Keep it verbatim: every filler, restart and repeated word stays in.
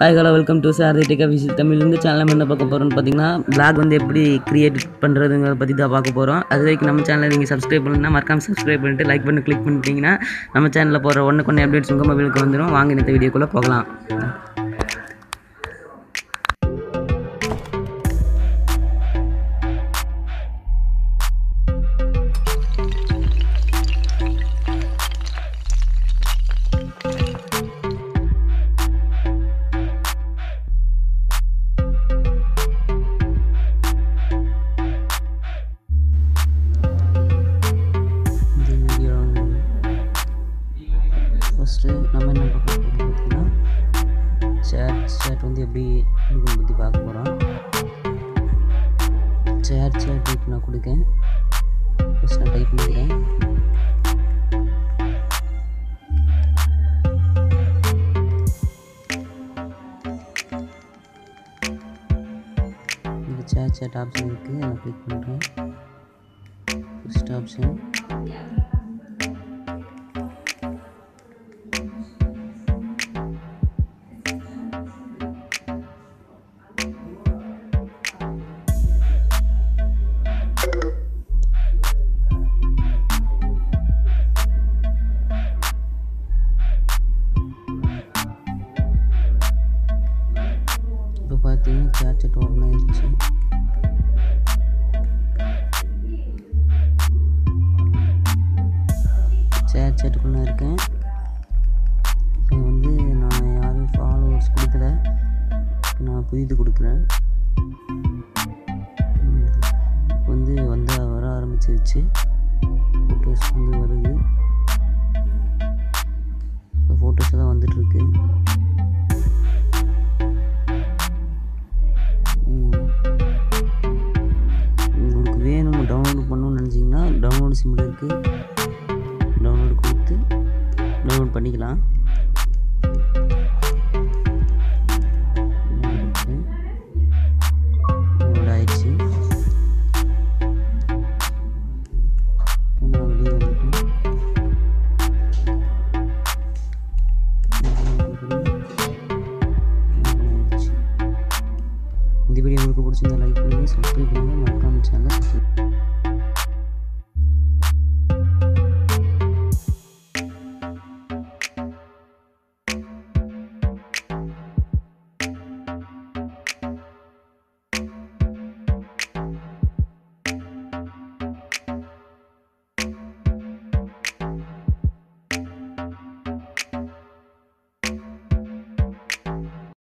Hi hello welcome to Sarathi tech office Tamil. இந்த சேனலில் என்ன பார்க்க போகிறோம்னு பார்த்தீங்கன்னா பிளாக் வந்து எப்படி கிரியேட் பண்ணுறதுங்கிறத பற்றி தான் பார்க்க போகிறோம். அது வரைக்கும் நம்ம சேனலை நீங்கள் சப்ஸ்கிரைப் பண்ணணும்னா மறக்காம சப்ஸ்கிரைப் பண்ணிட்டு லைக் பண்ணி கிளிக் பண்ணிட்டீங்கன்னா நம்ம சேனலில் போகிற ஒன்றுக்கு ஒன்று அப்டேட்ஸ் உங்கள் மொபைலுக்கு வந்துடும். வாங்க இந்த வீடியோக்குள்ளே போகலாம். ஃபஸ்ட்டு நம்ம என்ன பார்க்க போகிறோம் பார்த்தீங்கன்னா சேட் சேட் வந்து எப்படி கொடுக்கணும் பற்றி பார்க்க போகிறோம். சேட் சேட் டைப் நான் கொடுக்கேன். ஃபஸ்ட் நான் டைப் பண்ணிக்கிறேன். இந்த சேட் சேட் ஆப்ஷன் இருக்குது, அதை கிளிக் பண்ணுறேன். ஃபஸ்ட் ஆப்ஷன் இப்போ பார்த்தீங்கன்னா சேட் சேட் ஓப்பன் ஆயிடுச்சு. சேட் சேட்டுக்குள்ளே இருக்கேன். இப்போ வந்து நான் யாரும் ஃபாலோவர்ஸ் கொடுக்கல, நான் புதிது கொடுக்குறேன். இப்போ வந்து வந்து வர ஆரம்பிச்சிருச்சு. ஃபோட்டோஸ் வந்து வருது. இப்போ ஃபோட்டோஸ் எல்லாம் வந்துட்டுருக்கு. உங்களுக்கு வேணும் டவுன்லோட் பண்ணணும்னு நினச்சிங்கன்னா டவுன்லோட் சிம்பிள் இருக்குது, டவுன்லோட் கொடுத்து டவுன்லோட் பண்ணிக்கலாம். டவுன்லோட் ஆயிடுச்சு. நான் வெளியே வந்துட்டேன். இந்த வீடியோ உங்களுக்கு பிடிச்சிருந்தா லைக் பண்ணுங்கள், சப்ஸ்கிரைப் பண்ணுங்கள், மறக்காம சேனலை